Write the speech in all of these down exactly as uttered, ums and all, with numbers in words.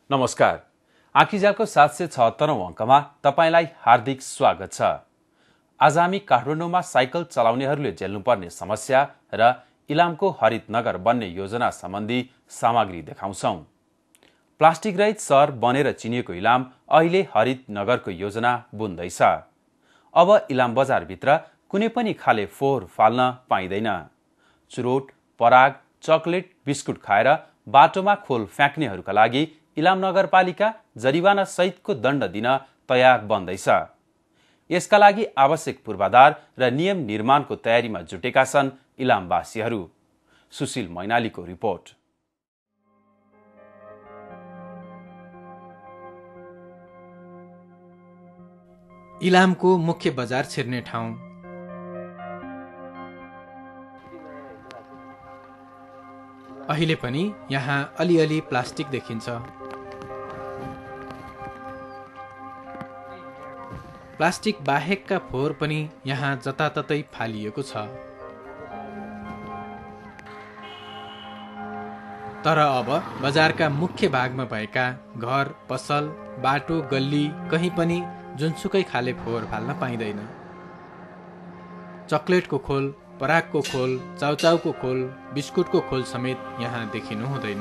नमस्कार। आँखीजालको सात सय छहत्तरौं अङ्कमा तपाईलाई हार्दिक स्वागत छ। आज हामी काठमाडौँमा साइकल चलाउनेहरूले झेल्नुपर्ने समस्या र इलामको हरित नगर बन्ने योजना सम्बन्धी सामग्री देखाउँछौं। प्लास्टिक रहित शहर बनेर चिनिएको इलाम अहिले हरित नगरको योजना बुन्दैछ। अब इलाम बजारभित्र कुनै पनि खाले फोहोर फाल्न पाइँदैन। चुरोट, पराग, चकलेट, बिस्कुट खाएर बाटोमा खोल फ्याँक्नेहरूका लागि इलाम नगरपालिका जरिवाना सहितको दण्ड दिन तयार बन्दैछ। यसका लागि आवश्यक पूर्वाधार र नियम निर्माणको तयारीमा जुटेका छन् इलामवासीहरू। सुशील मैनालीको रिपोर्ट। इलामको मुख्य बजार छिर्ने ठाउँ। अहिले पनि यहाँ अलिअलि प्लास्टिक देखिन्छ। प्लास्टिक बाहेकका फोहोर पनि यहाँ जताततै फालिएको छ। तर अब बजारका मुख्य भागमा भएका घर, पसल, बाटो, गल्ली कहीँ पनि जुनसुकै खाले फोहोर फाल्न पाइँदैन। चकलेटको खोल, परागको खोल, चाउचाउको खोल, बिस्कुटको खोल समेत यहाँ देखिनु हुँदैन।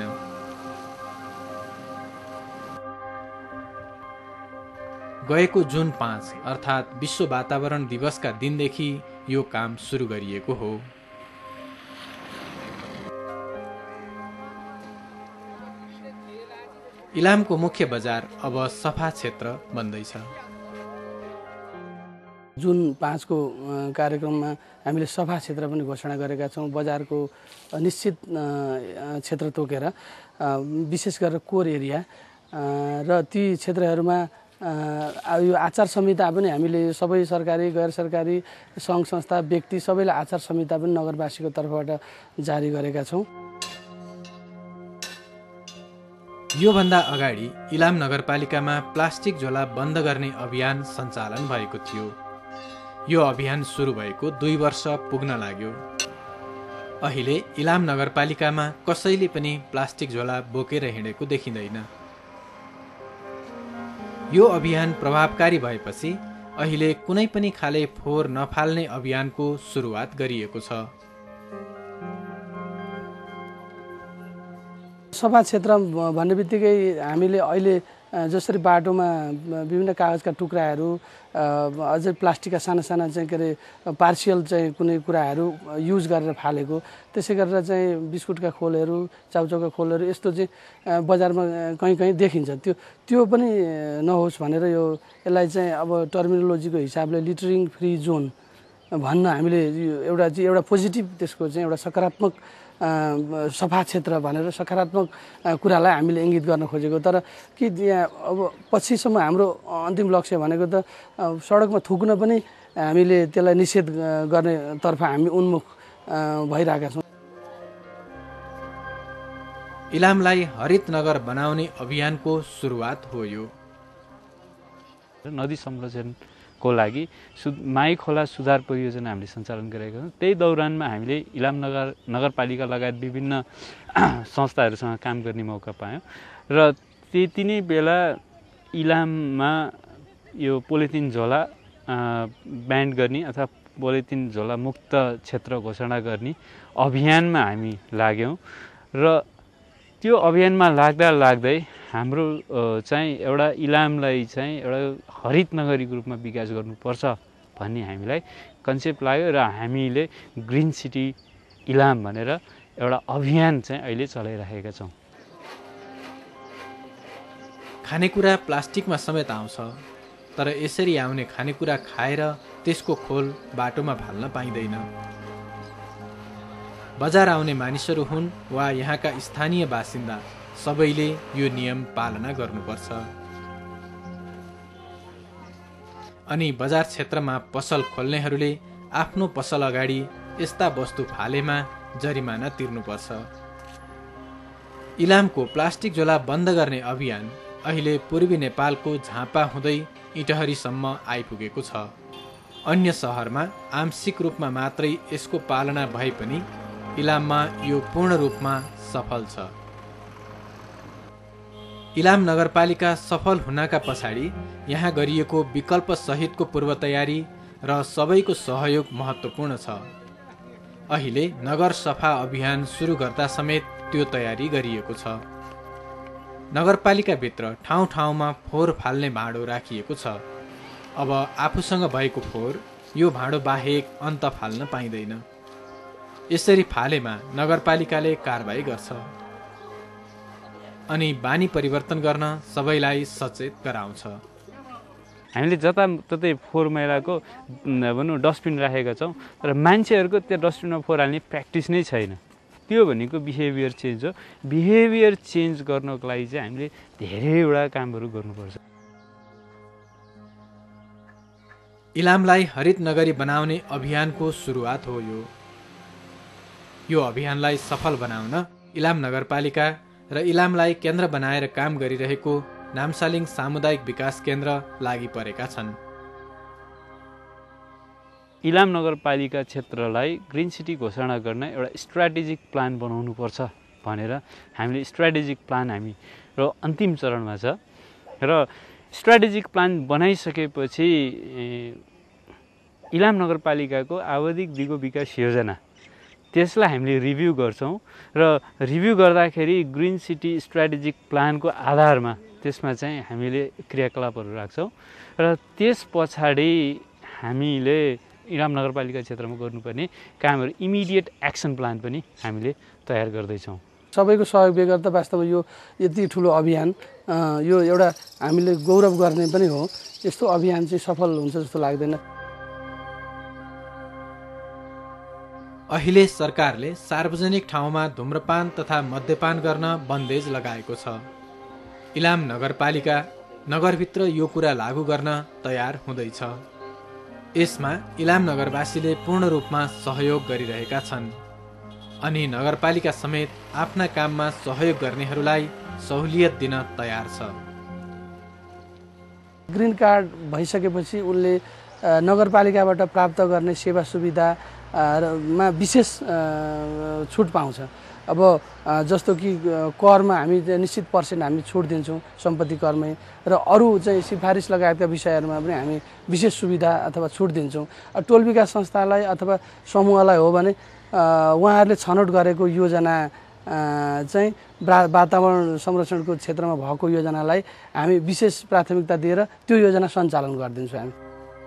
गएको जुन पाँच अर्थात् विश्व वातावरण दिवसका दिनदेखि यो काम सुरु गरिएको हो। इलामको मुख्य बजार अब सफा क्षेत्र बन्दैछ। जुन पाँचको कार्यक्रममा हामीले सफा क्षेत्र पनि घोषणा गरेका छौँ। बजारको निश्चित क्षेत्र तोकेर विशेष गरेर कोर एरिया र ती क्षेत्रहरूमा यो आचार संहिता पनि हामीले सबै सरकारी गैर सरकारी सङ्घ संस्था व्यक्ति सबैलाई आचार संहिता पनि नगरवासीको तर्फबाट जारी गरेका छौँ। योभन्दा अगाडि इलाम नगरपालिकामा प्लास्टिक झोला बन्द गर्ने अभियान सञ्चालन भएको थियो। यो अभियान सुरु भएको दुई वर्ष पुग्न लाग्यो। अहिले इलाम नगरपालिकामा कसैले पनि प्लास्टिक झोला बोकेर हिँडेको देखिँदैन। यो अभियान प्रभावकारी भएपछि अहिले कुनै पनि खाले फोहोर नफाल्ने अभियानको सुरुवात गरिएको छ। सफा क्षेत्र भन्ने बित्तिकै हामीले अहिले जसरी बाटोमा विभिन्न कागजका टुक्राहरू अझै प्लास्टिकका साना साना चाहिँ के अरे पार्सियल चाहिँ कुनै कुराहरू युज गरेर फालेको, त्यसै गरेर चाहिँ बिस्कुटका खोलहरू, चाउचाउका खोलहरू यस्तो चाहिँ बजारमा कहीँ कहीँ देखिन्छ। त्यो त्यो पनि नहोस् भनेर यो यसलाई चाहिँ अब टर्मिनोलोजीको हिसाबले लिटरिङ फ्री जोन भन्न हामीले एउटा चाहिँ एउटा पोजिटिभ त्यसको चाहिँ एउटा सकारात्मक सफा क्षेत्र भनेर सकारात्मक कुरालाई हामीले इङ्गित गर्न खोजेको। तर कि यहाँ अब पछिसम्म हाम्रो अन्तिम लक्ष्य भनेको त सडकमा थुक्न पनि हामीले त्यसलाई निषेध गर्नेतर्फ हामी उन्मुख भइरहेका छौँ। इलामलाई हरित नगर बनाउने अभियानको सुरुवात हो यो। नदी संरक्षणको लागि माई खोला सुधार परियोजना हामीले सञ्चालन गरेका छौँ। त्यही दौरानमा हामीले इलाम नगर नगरपालिका लगायत विभिन्न संस्थाहरूसँग काम गर्ने मौका पायौँ र त्यति नै बेला इलाममा यो पोलिथिन झोला ब्यान्ड गर्ने अथवा पोलिथिन झोला मुक्त क्षेत्र घोषणा गर्ने अभियानमा हामी लाग्यौँ र त्यो अभियानमा लाग्दा लाग्दै हाम्रो चाहिँ एउटा इलामलाई चाहिँ एउटा हरित नगरीको रूपमा विकास गर्नुपर्छ भन्ने हामीलाई कन्सेप्ट लाग्यो र हामीले ग्रिन सिटी इलाम भनेर एउटा अभियान चाहिँ अहिले चलाइरहेका छौँ। खानेकुरा प्लास्टिकमा समेत आउँछ, तर यसरी आउने खानेकुरा खाएर त्यसको खोल बाटोमा फाल्न पाइँदैन। बजार आउने मानिसहरू हुन् वा यहाँका स्थानीय बासिन्दा, सबैले यो नियम पालना गर्नुपर्छ। अनि बजार क्षेत्रमा पसल खोल्नेहरूले आफ्नो पसल अगाडि यस्ता वस्तु फालेमा जरिमाना तिर्नुपर्छ। इलामको प्लास्टिक झोला बन्द गर्ने अभियान अहिले पूर्वी नेपालको झापा हुँदै इटहरीसम्म आइपुगेको छ। अन्य सहरमा आंशिक रूपमा मात्रै यसको पालना भए पनि इलाममा यो पूर्ण रूपमा सफल छ। इलाम नगरपालिका सफल हुनका पछाडि यहाँ गरिएको विकल्प सहितको पूर्व तयारी र सबैको सहयोग महत्त्वपूर्ण छ। अहिले नगर सफा अभियान सुरु गर्दा समेत त्यो तयारी गरिएको छ। नगरपालिकाभित्र ठाउँ ठाउँमा फोहोर फाल्ने भाँडो राखिएको छ। अब आफूसँग भएको फोहोर यो भाँडो बाहेक अन्त फाल्न पाइँदैन। यसरी फालेमा नगरपालिकाले कारबाही गर्छ अनि बानी परिवर्तन गर्न सबैलाई सचेत गराउँछ। हामीले जताततै फोहोर मैलाको भनौँ डस्टबिन राखेका छौँ, तर मान्छेहरूको त्यो डस्टबिनमा फोहोर हाल्ने प्र्याक्टिस नै छैन। त्यो भनेको बिहेभियर चेन्ज हो। बिहेभियर चेन्ज गर्नको लागि चाहिँ हामीले धेरैवटा कामहरू गर्नुपर्छ। इलामलाई हरित नगरी बनाउने अभियानको सुरुवात हो यो। यो अभियानलाई सफल बनाउन इलाम नगरपालिका र इलामलाई केन्द्र बनाएर काम गरिरहेको नामसालिङ सामुदायिक विकास केन्द्र लागि परेका छन्। इलाम नगरपालिका क्षेत्रलाई ग्रिन सिटी घोषणा गर्न एउटा स्ट्राटेजिक प्लान बनाउनुपर्छ भनेर हामीले स्ट्राटेजिक प्लान हामी र अन्तिम चरणमा छ र स्ट्राटेजिक प्लान बनाइसकेपछि इलाम नगरपालिकाको आवधिक दिगो विकास योजना त्यसलाई हामीले रिभ्यू गर्छौँ र रिभ्यू गर्दाखेरि ग्रिन सिटी स्ट्राटेजिक प्लानको आधारमा त्यसमा चाहिँ हामीले क्रियाकलापहरू राख्छौँ र त्यस पछाडि हामीले इलाम नगरपालिका क्षेत्रमा गर्नुपर्ने कामहरू इमिडिएट एक्सन प्लान पनि हामीले तयार गर्दैछौँ। सबैको सहयोग बेगर त वास्तवमा यो यति ठुलो अभियान यो एउटा हामीले गौरव गर्ने पनि हो। यस्तो अभियान चाहिँ सफल हुन्छ जस्तो लाग्दैन। अहिले सरकारले सार्वजनिक ठाउँमा धूम्रपान तथा मद्यपान गर्न बन्देज लगाएको छ। इलाम नगरपालिका नगरभित्र यो कुरा लागू गर्न तयार हुँदैछ। यसमा इलाम नगरवासीले पूर्ण रूपमा सहयोग गरिरहेका छन् अनि नगरपालिका समेत आफ्ना काममा सहयोग गर्नेहरूलाई सहुलियत दिन तयार छ। ग्रिन कार्ड भइसकेपछि उनले नगरपालिकाबाट प्राप्त गर्ने सेवा सुविधा मा विशेष छुट पाउँछ। अब जस्तो कि करमा हामी निश्चित पर्सेन्ट हामी छुट दिन्छौँ सम्पत्ति करमै र अरू चाहिँ सिफारिस लगायतका विषयहरूमा पनि हामी विशेष सुविधा अथवा छुट दिन्छौँ। टोल विकास संस्थालाई अथवा समूहलाई हो भने उहाँहरूले छनौट गरेको योजना चाहिँ वातावरण संरक्षणको क्षेत्रमा भएको योजनालाई हामी विशेष प्राथमिकता दिएर त्यो योजना सञ्चालन गरिदिन्छौँ। हामी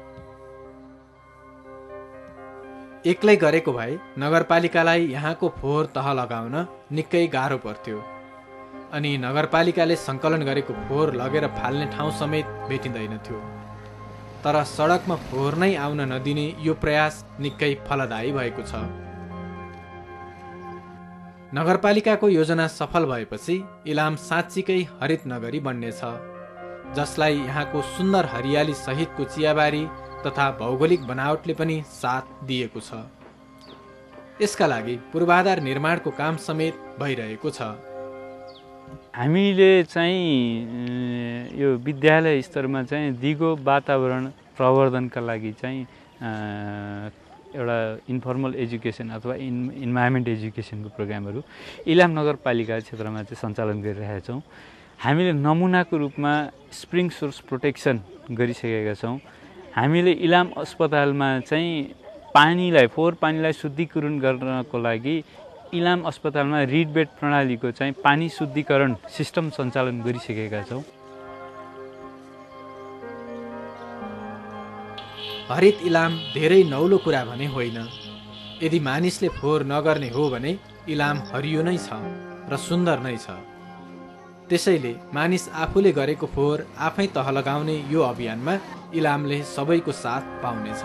एक्लै गरेको भए नगरपालिकालाई यहाँको फोहोर तह लगाउन निकै गाह्रो पर्थ्यो अनि नगरपालिकाले सङ्कलन गरेको फोहोर लगेर फाल्ने ठाउँ समेत भेटिँदैन थियो। तर सडकमा फोहोर नै आउन नदिने यो प्रयास निकै फलदायी भएको छ। नगरपालिकाको योजना सफल भएपछि इलाम साँच्चीकै हरित नगरी बन्नेछ, जसलाई यहाँको सुन्दर हरियाली सहितको चियाबारी तथा भौगोलिक बनावटले पनि साथ दिएको छ। यसका लागि पूर्वाधार निर्माणको काम समेत भइरहेको छ। हामीले चाहिँ यो विद्यालय स्तरमा चाहिँ दिगो वातावरण प्रवर्धनका लागि चाहिँ एउटा इन्फर्मल एजुकेसन अथवा इन इन्भाइरोमेन्ट एजुकेसनको प्रोग्रामहरू इलाम नगरपालिका क्षेत्रमा चाहिँ सञ्चालन गरिरहेका छौँ। हामीले नमुनाको रूपमा स्प्रिङ सोर्स प्रोटेक्सन गरिसकेका छौँ। हामीले इलाम अस्पतालमा चाहिँ पानीलाई फोहोर पानीलाई शुद्धिकरण गर्नको लागि इलाम अस्पतालमा रिडबेड प्रणालीको चाहिँ पानी शुद्धिकरण सिस्टम सञ्चालन गरिसकेका छौँ। हरित इलाम धेरै नौलो कुरा भने होइन। यदि मानिसले फोहोर नगर्ने हो भने इलाम हरियो नै छ र सुन्दर नै छ। त्यसैले मानिस आफूले गरेको फोहोर आफै तह लगाउने यो अभियानमा इलामले सबैको साथ पाउनेछ।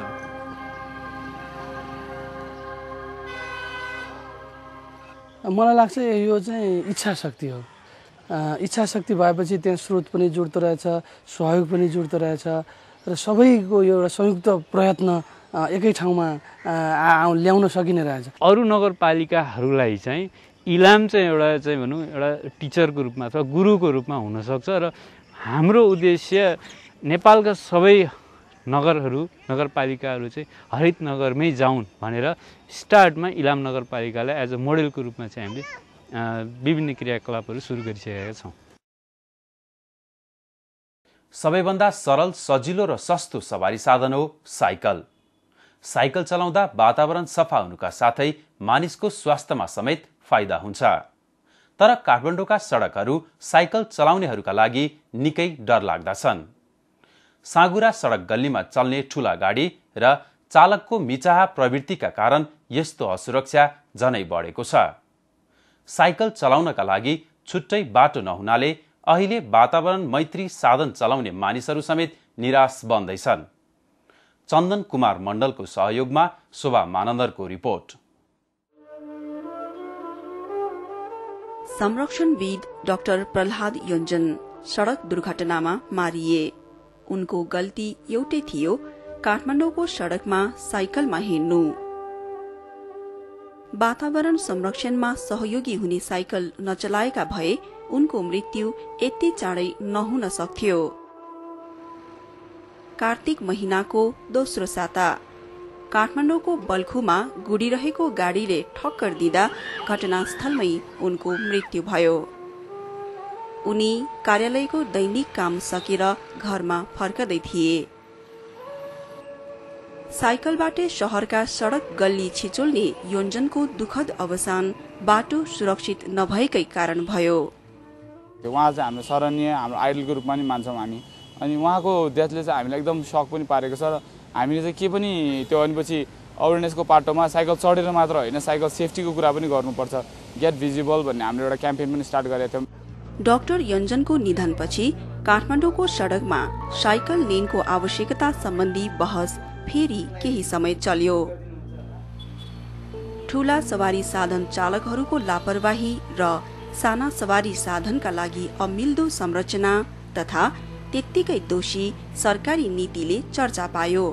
मलाई लाग्छ यो चाहिँ इच्छा शक्ति हो। इच्छा शक्ति भएपछि त्यहाँ स्रोत पनि जुड्दो रहेछ, सहयोग पनि जुड्दो रहेछ र सबैको एउटा संयुक्त प्रयत्न एकै ठाउँमा ल्याउन सकिने रहेछ। अरू नगरपालिकाहरूलाई चाहिँ इलाम चाहिँ एउटा चाहिँ भनौँ एउटा टिचरको रूपमा अथवा गुरुको रूपमा हुनसक्छ र हाम्रो उद्देश्य नेपालका सबै नगरहरू नगरपालिकाहरू चाहिँ हरित नगरमै जाउन् भनेर स्टार्टमा इलाम नगरपालिकालाई एज अ मोडेलको रूपमा चाहिँ हामीले विभिन्न क्रियाकलापहरू सुरु गरिसकेका छौँ। सबैभन्दा सरल, सजिलो र सस्तो सवारी साधन हो साइकल। साइकल चलाउँदा वातावरण सफा हुनुका साथै मानिसको स्वास्थ्यमा समेत फाइदा हुन्छ। तर काठमाडौँका सडकहरू साइकल चलाउनेहरूका लागि निकै डरलाग्दा छन्। साँगुरा सडक गल्लीमा चल्ने ठूला गाडी र चालकको मिचाहा प्रवृत्तिका कारण यस्तो असुरक्षा झनै बढेको छ। साइकल चलाउनका लागि छुट्टै बाटो नहुनाले अहिले वातावरण मैत्री साधन चलाउने मानिसहरू समेत निराश बन्दैछन्। चन्दन कुमार मण्डलको सहयोगमा शोभा मानन्दरको रिपोर्ट। संरक्षणविद डाक्टर प्रहलाद योञ्जन सड़क दुर्घटनामा मारिए। उनको गल्ती एउटै थियो, काठमाडौँको सड़कमा साइकलमा हिँड्नु। वातावरण संरक्षणमा सहयोगी हुने साइकल नचलाएका भए उनको मृत्यु यति चाँडै नहुन सक्थ्यो। कार्तिक महिनाको दोस्रो साता काठमाडौँको बल्खुमा गुडिरहेको गाडीले ठक्कर दिँदा घटनास्थलमै उनको मृत्यु भयो। उनी कार्यालयको दैनिक काम सकेर घरमा फर्कदै थिए। साइकलबाटै शहरका सड़क गल्ली छिचोल्ने योञ्जनको दुखद अवसान बाटो सुरक्षित नभएकै कारण भयो। उहाँ चाहिँ हाम्रो सराहनीय, हाम्रो आइडलको रूपमा पनि मान्छौँ हामी। अनि उहाँको डेथले चाहिँ हामीलाई एकदम सक पनि पारेको छ र हामीले चाहिँ के पनि त्यो अनिपछि अवेरनेसको पाटोमा साइकल चढेर मात्र होइन, साइकल सेफ्टीको कुरा पनि गर्नुपर्छ, गेट भिजिबल भन्ने हामीले एउटा क्याम्पेन पनि स्टार्ट गरेका थियौँ। डाक्टर योञ्जनको निधनपछि काठमाडौँको सड़कमा साइकल लेनको आवश्यकता सम्बन्धी बहस फेरि केही समय चल्यो। ठूला सवारी साधन चालकहरूको लापरवाही र साना सवारी साधनका लागि अमिल्दो संरचना तथा त्यत्तिकै दोषी सरकारी नीतिले चर्चा पायो।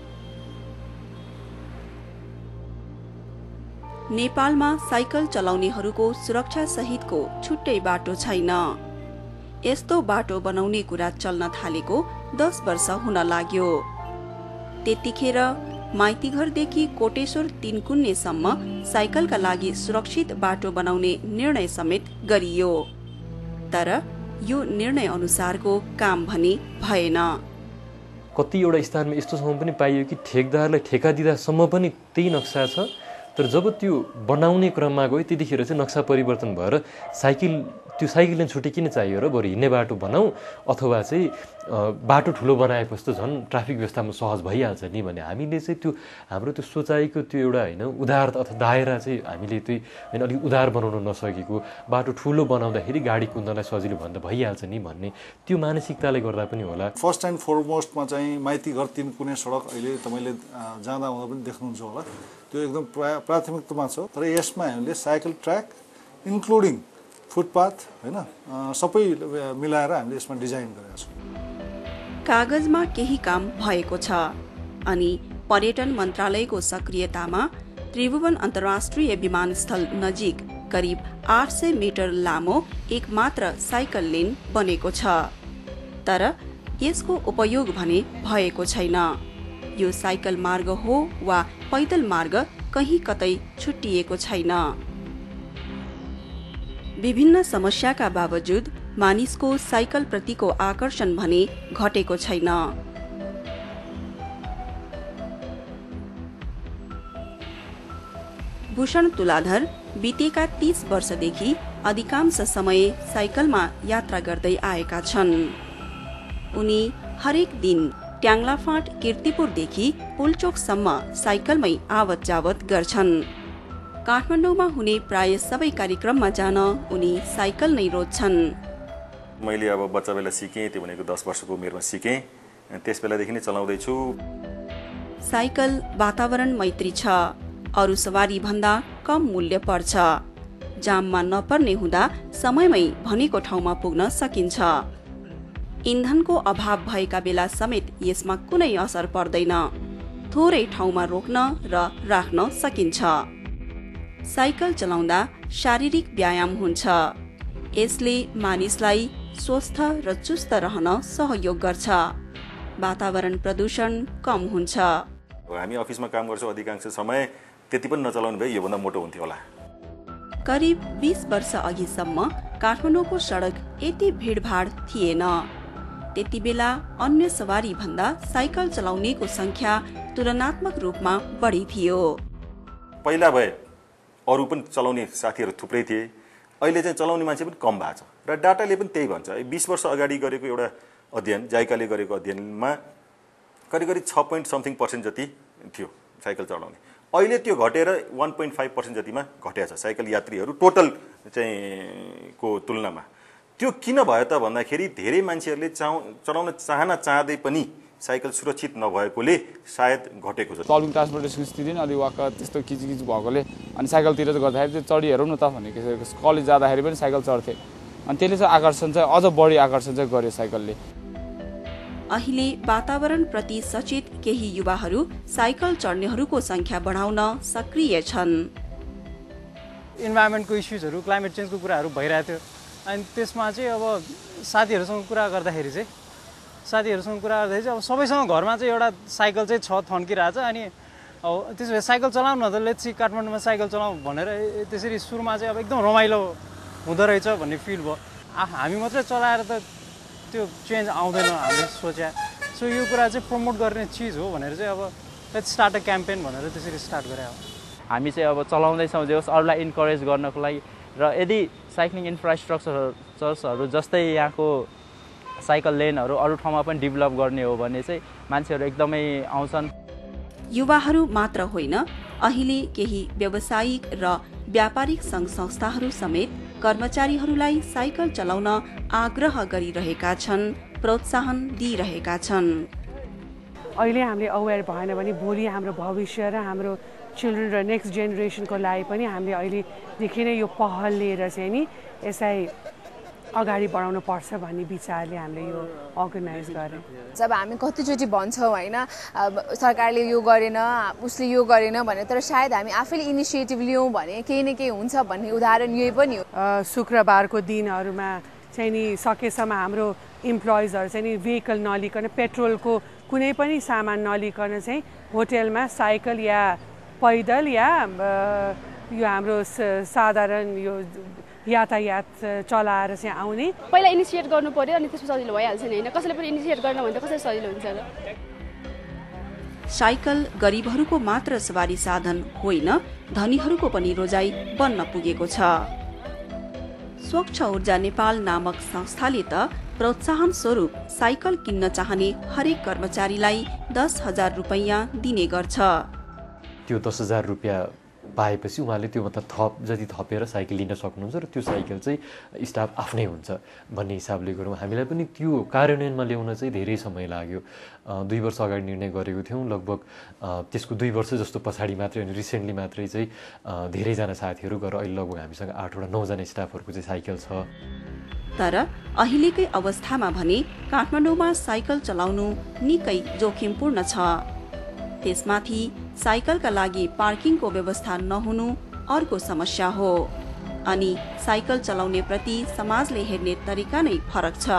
नेपालमा साइकल चलाउनेहरूको सुरक्षा सहितको छुट्टै बाटो छैन। यस्तो बाटो बनाउने कुरा चल्न थालेको दस वर्ष हुन लाग्यो। त्यतिखेर माइतीघरदेखि कोटेश्वर तीनकुन्नेसम्म साइकलका लागि सुरक्षित बाटो बनाउने निर्णय समेत गरियो। तर यो निर्णय अनुसारको काम भने भएन। कतिवटा स्थानमा यस्तोसम्म पनि पाइयो कि ठेकदारलाई ठेका दिँदासम्म पनि त्यही नक्सा छ, तर जब त्यो बनाउने क्रममा गयो त्यतिखेर चाहिँ नक्सा परिवर्तन भएर साइकल त्यो साइकल लेन छुट्टै किन चाहियो र बरु हिँड्ने बाटो बनाऊ अथवा चाहिँ बाटो ठुलो बनाएपछि त झन् ट्राफिक व्यवस्थामा सहज भइहाल्छ नि भने हामीले चाहिँ त्यो हाम्रो त्यो सोचाइको त्यो एउटा होइन उदार अथवा दायरा चाहिँ हामीले त्यही होइन अलिक उदार बनाउन नसकेको, बाटो ठुलो बनाउँदाखेरि गाडी कुद्नलाई सजिलो भन्दा भइहाल्छ नि भन्ने त्यो मानसिकताले गर्दा पनि होला। फर्स्ट एन्ड फरमोस्टमा चाहिँ माइती घर तीन कुने सडक अहिले तपाईँले जाँदा आउँदा पनि देख्नुहुन्छ होला, त्यो एकदम प्राथमिकतामा छ। तर यसमा हामीले साइकल ट्र्याक इन्क्लुडिङ फुटपाथ होइन सबै मिलाएर हामीले यसमा डिजाइन गरेका छौँ। कागजमा केही काम भएको छ अनि पर्यटन मन्त्रालयको सक्रियतामा त्रिभुवन अन्तर्राष्ट्रिय विमानस्थल नजिक करिब आठ सय मिटर लामो एकमात्र साइकल लेन बनेको छ। तर यसको उपयोग भने भएको छैन। यो साइकल मार्ग हो वा पैदल मार्ग कहीँ कतै छुट्टिएको छैन। विभिन्न समस्याका बावजुद मानिसको साइकल प्रतिको आकर्षण भने घटेको छैन। भूषण तुलाधर बितेका तीस वर्षदेखि अधिकांश समय साइकलमा यात्रा गर्दै आएका छन्। उनी हरेक दिन ट्याङ्लाफाँट किर्तिपुरदेखि पुलचोकसम्म साइकलमै आवत जावत गर्छन्। काठमाडौँमा हुने प्राय सबै कार्यक्रममा जान उनी साइकल नै रोज्छन्। मैले अब बच्चा बेला सिकेँ, त्यो भनेको दस वर्षको उमेरमा सिकेँ, त्यस बेलादेखि नै चलाउँदैछु। साइकल वातावरण मैत्री छ, अरू सवारी भन्दा कम मूल्य पर्छ, जाममा नपर्ने हुँदा समयमै भनेको ठाउँमा पुग्न सकिन्छ। इन्धनको अभाव भएका बेला समेत यसमा कुनै असर पर्दैन, थोरै ठाउँमा रोक्न र राख्न सकिन्छ। साइकल चलाउँदा शारीरिक व्यायाम हुन्छ, यसले मानिसलाई स्वस्थ र चुस्त रहन सहयोग गर्छ, वातावरण प्रदूषण कम हुन्छ। हामी अफिसमा काम गर्छौँ, अधिकांश समय त्यति पनि नचलाउनु भए योभन्दा मोटो हुन्थ्यो होला। करिब बीस वर्ष अघिसम्म काठमाडौँको सडक यति भिडभाड थिएन। त्यति बेला अन्य सवारी भन्दा साइकल चलाउनेको संख्या तुलनात्मक रूपमा बढी थियो। पहिला भए अरू पनि चलाउने साथीहरू थुप्रै थिए, अहिले चाहिँ चलाउने मान्छे पनि कम भएको छ र डाटाले पनि त्यही भन्छ। बिस वर्ष अगाडि गरेको एउटा अध्ययन, जाइकाले गरेको अध्ययनमा करिब करिब छ पोइन्ट समथिङ पर्सेन्ट जति थियो साइकल चलाउने। अहिले त्यो घटेर वान पोइन्ट फाइभ पर्सेन्ट जतिमा घटेको छ साइकल यात्रीहरू टोटल चाहिँ को तुलनामा। त्यो किन भयो त भन्दाखेरि धेरै मान्छेहरूले चाउ चलाउन चाहना चाहँदै पनि साइकल सुरक्षित नभएकोले सायद घटेको छ। पब्लिक ट्रान्सपोर्टेसनको स्थिति अलि वाक्क त्यस्तो किचकिच भएकोले अनि साइकलतिर चाहिँ गर्दाखेरि चाहिँ चढी हेरौँ न त भनेको कलेज जाँदाखेरि पनि साइकल चढ्थेँ अनि त्यसले चाहिँ आकर्षण चाहिँ अझ बढी आकर्षण चाहिँ गर्यो साइकलले। अहिले वातावरणप्रति सचेत केही युवाहरू साइकल चढ्नेहरूको संख्या बढाउन सक्रिय छन्। इन्भाइरोमेन्टको इस्युजहरू, क्लाइमेट चेन्जको कुराहरू भइरहेको थियो अनि त्यसमा चाहिँ अब साथीहरूसँग कुरा गर्दाखेरि चाहिँ साथीहरूसँग कुरा गर्दाखेरि चाहिँ अब सबैसँग घरमा चाहिँ एउटा साइकल चाहिँ छ थन्किरहेछ अनि अब त्यसो भए साइकल चलाउँ न त, लेट्स सी काठमाडौँमा साइकल चलाउँ भनेर त्यसरी सुरुमा चाहिँ अब एकदम रमाइलो हुँदो रहेछ भन्ने फिल भयो। हामी मात्रै चलाएर त त्यो चेन्ज आउँदैन हामीले सोचे। सो यो कुरा चाहिँ प्रमोट गर्ने चिज हो भनेर चाहिँ अब लेट्स स्टार्ट अ क्याम्पेन भनेर त्यसरी स्टार्ट गरे हो। हामी चाहिँ अब चलाउँदैछौँ जे होस् अरूलाई इन्करेज गर्नको लागि र यदि साइक्लिङ इन्फ्रास्ट्रक्चर्सहरू जस्तै यहाँको साइकल लेनहरू अरू ठाउँमा पनि डेभलप गर्ने हो भने चाहिँ मान्छेहरू एकदमै आउँछन्। युवाहरू मात्र होइन, अहिले केही व्यावसायिक र व्यापारिक सङ्घ संस्थाहरू समेत कर्मचारीहरूलाई साइकल चलाउन आग्रह गरिरहेका छन्, प्रोत्साहन दिइरहेका छन्। अहिले हामीले अवेर भएन भने भोलि हाम्रो भविष्य र हाम्रो चिल्ड्रेन र नेक्स्ट जेनेरेसनको लागि पनि हामीले अहिलेदेखि नै यो पहल लिएर चाहिँ नि यसलाई अगाडि बढाउनु पर्छ भन्ने विचारले हामीले यो अर्गनाइज गऱ्यौँ। जब हामी कतिचोटि भन्छौँ होइन सरकारले यो गरेन उसले यो गरेन भने, तर सायद हामी आफैले इनिसिएटिभ लियौँ भने केही न केही हुन्छ भन्ने उदाहरण यही पनि हो। शुक्रबारको दिनहरूमा चाहिँ नि सकेसम्म हाम्रो इम्प्लोइजहरू चाहिँ नि भेहिकल नलिकन, पेट्रोलको कुनै पनि सामान नलिकन चाहिँ होटेलमा साइकल या पैदल या यो हाम्रो साधारण यो यातायात चलाएर चाहिँ आउने। पहिला इनिसिएट गर्नु पर्यो अनि त्यसपछि सजिलो भइहाल्छ नि होइन, कसैले पनि इनिसिएट गर्न भने त कसरी सजिलो हुन्छ र। साइकल गरिबहरूको मात्र सवारी साधन होइन, धनीहरूको पनि रोजाइ बन्न पुगेको छ। स्वच्छ ऊर्जा नेपाल नामक संस्थाले त प्रोत्साहन स्वरूप साइकल किन्न चाहने हरेक कर्मचारीलाई दस हजार रुपैयाँ दिने गर्छ। त्यो दस हजार रुपियाँ पाएपछि उहाँले त्यो मतलब थप जति थपेर साइकल लिन सक्नुहुन्छ र त्यो साइकल चाहिँ स्टाफ आफ्नै हुन्छ भन्ने हिसाबले गरौँ। हामीलाई पनि त्यो कार्यान्वयनमा ल्याउन चाहिँ धेरै समय लाग्यो। दुई वर्ष अगाडि निर्णय गरेको थियौँ, लगभग त्यसको दुई वर्ष जस्तो पछाडि मात्रै अनि रिसेन्टली मात्रै चाहिँ धेरैजना साथीहरू गएर अहिले लगभग हामीसँग आठवटा नौजना स्टाफहरूको चाहिँ साइकल छ। तर अहिलेकै अवस्थामा भने काठमाडौँमा साइकल चलाउनु निकै जोखिमपूर्ण छ। त्यसमाथि साइकलका लागि पार्किङको व्यवस्था नहुनु अर्को समस्या हो अनि साइकल चलाउने प्रति समाजले हेर्ने तरिका नै फरक छ।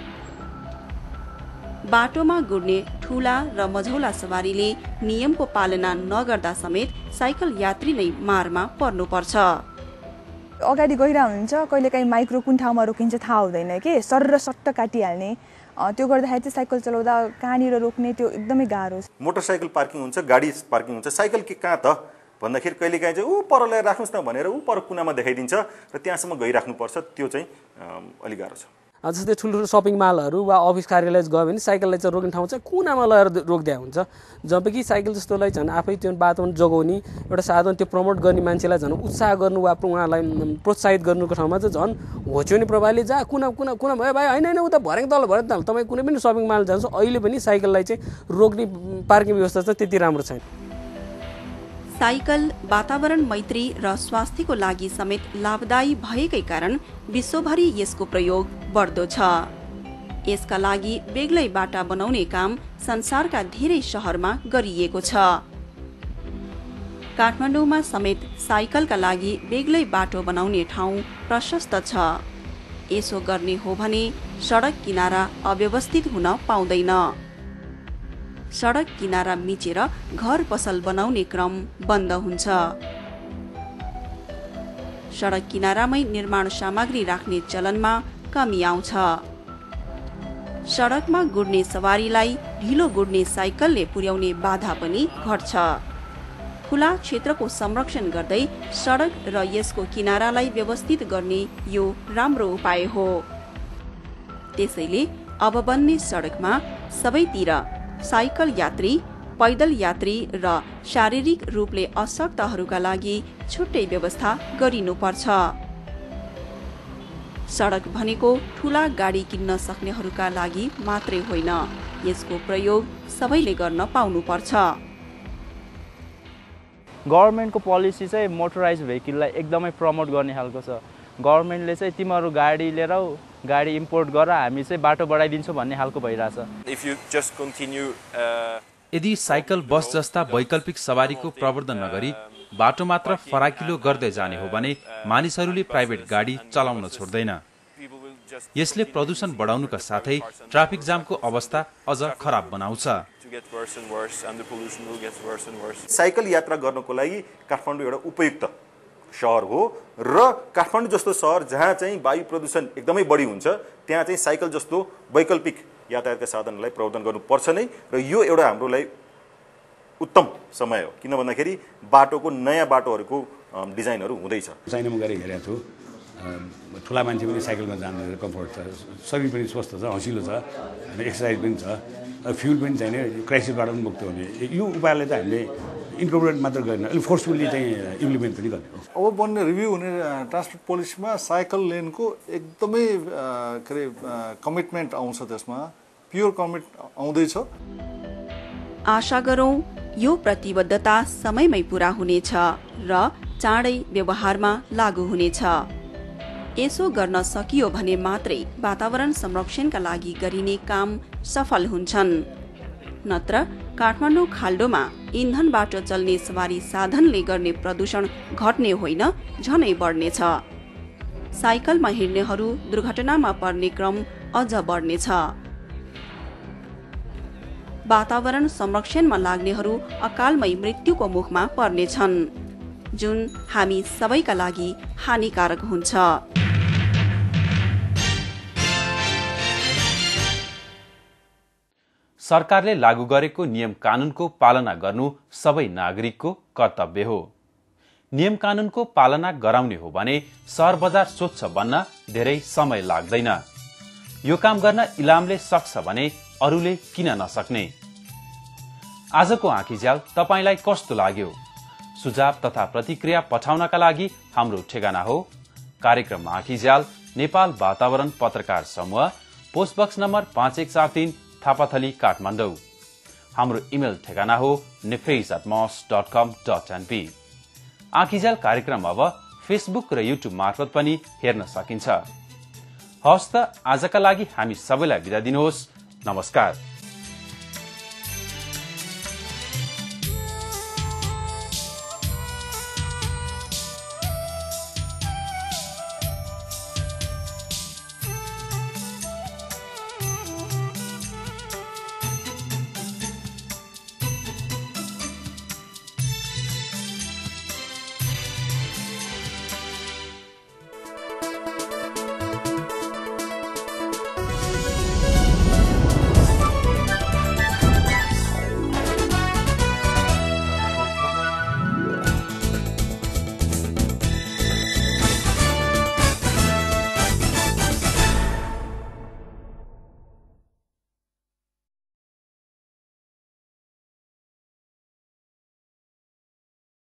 बाटोमा गुड्ने ठूला र मझौला सवारीले नियमको पालना नगर्दा समेत साइकल यात्री नै मारमा पर्नुपर्छ। अगाडि गइरह हुनुहुन्छ, कहिलेकाहीँ माइक्रो कुन ठाउँमा रोकिन्छ थाहा हुँदैन कि सर र सट्ट काटिहाल्ने, त्यो गर्दाखेरि चाहिँ साइकल चलाउँदा कहाँनिर रोक्ने त्यो एकदमै गाह्रो छ। मोटरसाइकल पार्किङ हुन्छ, गाडी पार्किङ हुन्छ, साइकल के कहाँ त भन्दाखेरि कहिलेकाहीँ चाहिँ ऊ पर ल्याएर राख्नुहोस् न भनेर ऊ पर कुनामा देखाइदिन्छ र त्यहाँसम्म गइराख्नुपर्छ, त्यो चाहिँ अलिक गाह्रो छ। जस्तै ठुल्ठुलो सपिङ मालहरू वा अफिस कार्यालय गयो भने साइकललाई चाहिँ रोक्ने ठाउँ चाहिँ कुनामा लगेर रोकिदिया हुन्छ, जब कि साइकल जस्तोलाई झन् आफै त्यो वातावरण जोगाउने एउटा साधन त्यो प्रमोट गर्ने मान्छेलाई झन् उत्साह गर्नु वा उहाँलाई प्रोत्साहित गर्नुको ठाउँमा चाहिँ झन् होच्योनी प्रभावले जा कुना कुना कुना भयो भाइ होइन होइन उता भरेको तल भरे तल तपाईँ कुनै पनि सपिङ माल जान्छ अहिले पनि साइकललाई चाहिँ रोक्ने पार्किङ व्यवस्था चाहिँ त्यति राम्रो छैन। साइकल वातावरण मैत्री र स्वास्थ्यको लागि समेत लाभदायी भएकै कारण विश्वभरि यसको प्रयोग बढ्दो छ। यसका लागि बेग्लै बाटा बनाउने काम संसारका धेरै शहरमा गरिएको छ। काठमाडौँमा समेत साइकलका लागि बेग्लै बाटो बनाउने ठाउँ प्रशस्त छ। यसो गर्ने हो भने सडक किनारा अव्यवस्थित हुन पाउँदैन। सडक किनारा मिचेर घर पसल बनाउने क्रम बन्द हुन्छ। सडक किनारामै निर्माण सामग्री राख्ने चलनमा कमी आउँछ। सडकमा गुड्ने सवारीलाई ढिलो गुड्ने साइकलले पुर्याउने बाधा पनि घट्छ। खुला क्षेत्रको संरक्षण गर्दै सडक र यसको किनारालाई व्यवस्थित गर्ने यो राम्रो उपाय हो। त्यसैले अब बन्ने सडकमा सबैतिर साइकल यात्री, पैदल यात्री र शारीरिक रूपले अशक्तहरूका लागि छुट्टै व्यवस्था गरिनुपर्छ। सडक भनेको ठूला गाडी किन्न सक्नेहरूका लागि मात्रै होइन, यसको प्रयोग सबैले गर्न पाउनुपर्छ। गभर्मेन्टको पोलिसी चाहिँ मोटराइज भेहिकललाई एकदमै प्रमोट गर्ने खालको छ। गभर्मेन्टले चाहिँ तिमीहरू गाडी लिएर गाडी इम्पोर्ट गर, हामी चाहिँ बाटो बढाइदिन्छौँ भन्ने खालको भइरहेछ। यदि साइकल, बस जस्ता वैकल्पिक सवारीको प्रवर्धन नगरी बाटो मात्र फराकिलो गर्दै जाने हो भने मानिसहरूले प्राइभेट गाडी चलाउन छोड्दैन। यसले प्रदूषण बढाउनुका साथै ट्राफिक जामको अवस्था अझ खराब बनाउँछ। साइकल यात्रा गर्नको लागि काठमाडौँ एउटा उपयुक्त सहर हो र काठमाडौँ जस्तो सहर जहाँ चाहिँ वायु प्रदूषण एकदमै बढी हुन्छ त्यहाँ चाहिँ साइकल जस्तो वैकल्पिक यातायातका साधनलाई प्रवर्धन गर्नुपर्छ नै, र यो एउटा हाम्रो लागि उत्तम समय हो। किन भन्दाखेरि बाटोको नयाँ बाटोहरूको डिजाइनहरू हुँदैछ। चाइनामा गएर हेरेको छु, ठुला मान्छे पनि साइकलमा जानु कम्फर्ट छ, शरीर पनि स्वस्थ छ, हँसिलो छ, एक्सर्साइज पनि छ, फ्युल पनि छैन, क्राइसिसबाट पनि मुक्त हुने। यो उपायलाई चाहिँ हामीले इन्कर्पोरेट मात्र गरेन, अलिक फोर्सफुल्ली चाहिँ इम्प्लिमेन्ट पनि गर्ने हो। अब बन्ने रिभ्यू हुने ट्रान्सपोर्ट पोलिसीमा साइकल लेनको एकदमै के अरे कमिटमेन्ट आउँछ, त्यसमा प्योर कमिट आउँदैछ। आशा गरौँ यो प्रतिबद्धता समयमै पूरा हुनेछ र चाँडै व्यवहारमा लागू हुनेछ। यसो गर्न सकियो भने मात्रै वातावरण संरक्षणका लागि गरिने काम सफल हुन्छन्। नत्र काठमाडौँ खाल्डोमा इन्धनबाट चल्ने सवारी साधनले गर्ने प्रदूषण घट्ने होइन, झनै बढ्नेछ। साइकलमा हिँड्नेहरू दुर्घटनामा पर्ने क्रम अझ बढ्नेछ। वातावरण संरक्षणमा लाग्नेहरू अकालमै मृत्युको मुखमा पर्नेछन्, जुन हामी सबैका लागि हानिकारक हुन्छ। सरकारले लागू गरेको नियम कानूनको पालना गर्नु सबै नागरिकको कर्तव्य हो। नियम कानूनको पालना गराउने हो भने शहर बजार स्वच्छ बन्न धेरै समय लाग्दैन। यो काम गर्न इलामले सक्छ भने अरूले किन नसक्ने? आजको आँखीझ्याल तपाईलाई कस्तो लाग्यो? सुझाव तथा प्रतिक्रिया पठाउनका लागि हाम्रो ठेगाना हो कार्यक्रम आँखीझ्याल, नेपाल वातावरण पत्रकार समूह, पोस्ट बक्स नम्बर पाँच एक चार तीन, थापाथली, काठमाडौँ। हाम्रो इमेल ठेगाना हो निफेज एट मस dot com dot NP. Aankhijhyal कार्यक्रम अब फेसबुक र युट्युब मार्फत पनि हेर्न सकिन्छ। हवस् त आजका लागि हामी सबैलाई बिदा दिनुहोस्। नमस्कार।